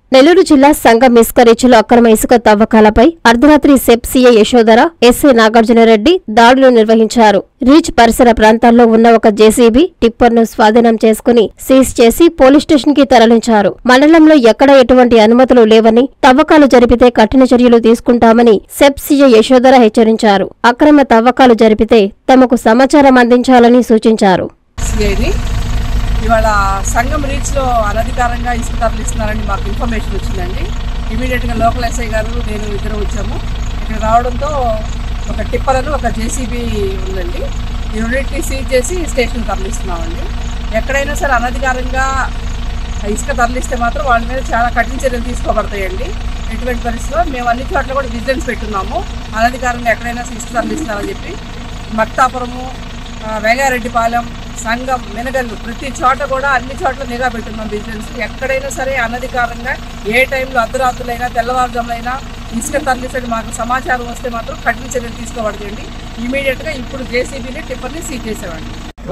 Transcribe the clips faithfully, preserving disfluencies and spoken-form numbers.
నెల్లూరు జిల్లా సంగం ఇసుక రీచ్లో అక్రమ ఇసుక తవ్వకాలపై అర్ధరాత్రి సెప్ సీఐ యశోధర, ఎస్ఐ నాగార్జునరెడ్డి దాడులు నిర్వహించారు. రీచ్ పరిసర ప్రాంతాల్లో ఉన్న ఒక జేసీబీ టిప్పర్ను స్వాధీనం చేసుకుని సీజ్ చేసి పోలీస్ స్టేషన్ కి తరలించారు. మండలంలో ఎక్కడ ఎటువంటి అనుమతులు లేవని, తవ్వకాలు జరిపితే కఠిన చర్యలు తీసుకుంటామని సెప్ సీఐ యశోధర హెచ్చరించారు. అక్రమ తవ్వకాలు జరిపితే తమకు సమాచారం అందించాలని సూచించారు. ఇవాళ సంగం రీచ్లో అనధికారంగా ఇసుక తరలిస్తున్నారని మాకు ఇన్ఫర్మేషన్ వచ్చిందండి. ఇమీడియట్గా లోకల్ ఎస్ఐ గారు నేను ఇద్దరు వచ్చాము. ఇక్కడ రావడంతో ఒక టిప్పర్ అని ఒక జేసీబీ ఉందండి. ఈ రెండింటిని సీజ్ చేసి స్టేషన్ తరలిస్తున్నామండి. ఎక్కడైనా సరే అనధికారంగా ఇసుక తరలిస్తే మాత్రం వాళ్ళ మీద చాలా కఠిన చర్యలు తీసుకోబడతాయండి. ఎటువంటి పరిస్థితిలో మేము అన్ని చోట్ల కూడా విజిలెన్స్ పెట్టున్నాము. అనధికారంగా ఎక్కడైనా ఇసుక తరలిస్తున్నారని చెప్పి మక్తాపురము, వేగారెడ్డిపాలెం, సంగం, మెనగల్లు ప్రతి చోట కూడా అన్ని చోట్ల నిఘా పెట్టున్నాం విజిలెన్స్. ఎక్కడైనా సరే అనధికారంగా ఏ టైంలో అర్ధరాత్రులైనా తెల్లవారుజాములైనా ఇసుక తరలించండి మాకు సమాచారం వస్తే మాత్రం కఠిన చర్యలు తీసుకోబడుతుంది. ఇమీడియట్గా ఇప్పుడు జేసీబీని టిప్పర్ని సీజ్ చేసేవాడిని.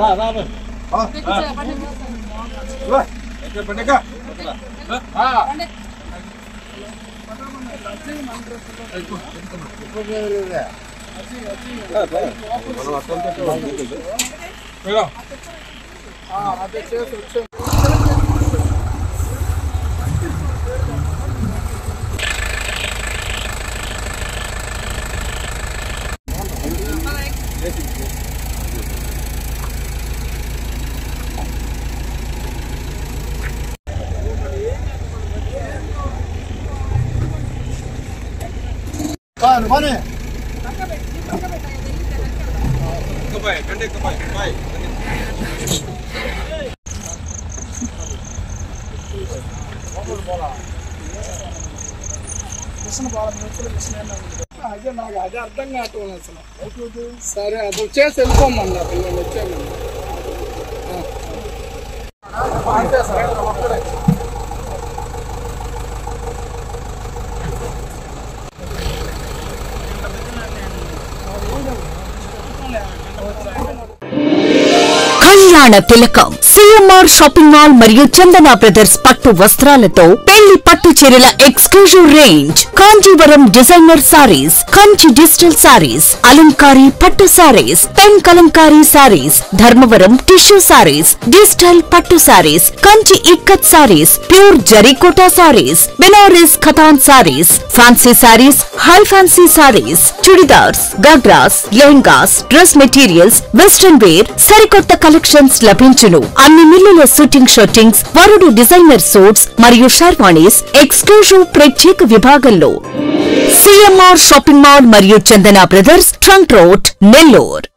అదే చేసి వచ్చాం. అదే నాకు అదే అర్థం కావట్లేదు అసలు. సరే అది వచ్చేసి వెళ్ళిపోమన్నా పిల్లలు వచ్చామన్నా. అంతే సార్ ఒక్కడే. కళ్యాణ తిలకం సిఎంఆర్ షాపింగ్ మాల్ మరియు చందన బ్రదర్స్ పట్టు వస్త్రాలతో పెళ్లి పట్టు చీరల exclusive range, Kanjeevaram designer saris, Kanchi digital saris, Alankari పట్టు saris, pen Kalamkari saris, Dharmavaram tissue saris, digital పట్టు సారీస్, కంచి ఇక్కత్ సారీస్, ప్యూర్ జరీకోటా saris, Benaras katan saris, fancy saris, high fancy saris, churidars, ghagras, lehengas, dress materials, western wear, సరికొత్త కలెక్షన్స్ లభించును. అన్ని మిల్లుల షూటింగ్ షూటింగ్స్, వరుడు డిజైనర్ సూట్స్ మరియు షర్వాణీస్ ఎక్స్క్లూజివ్ ప్రత్యేక విభాగంలో సిఎంఆర్ షాపింగ్ మాల్ మరియు Chandana brothers, trunk road, Nellore.